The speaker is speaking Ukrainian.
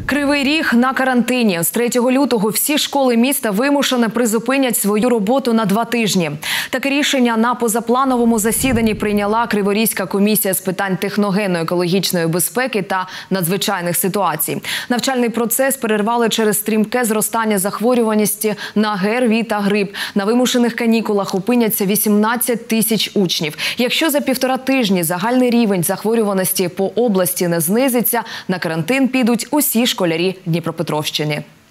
Кривий Ріг на карантині. З 3 лютого всі школи міста вимушено призупинять свою роботу на 2 тижні. Таке рішення на позаплановому засіданні прийняла Криворізька комісія з питань техногенно-екологічної безпеки та надзвичайних ситуацій. Навчальний процес перервали через стрімке зростання захворюваності на ГРВІ та грип. На вимушених канікулах опиняться 18 тисяч учнів. Якщо за 1,5 тижні загальний рівень захворюваності по області не знизиться, на карантин підуть усі школярі Дніпропетровщини.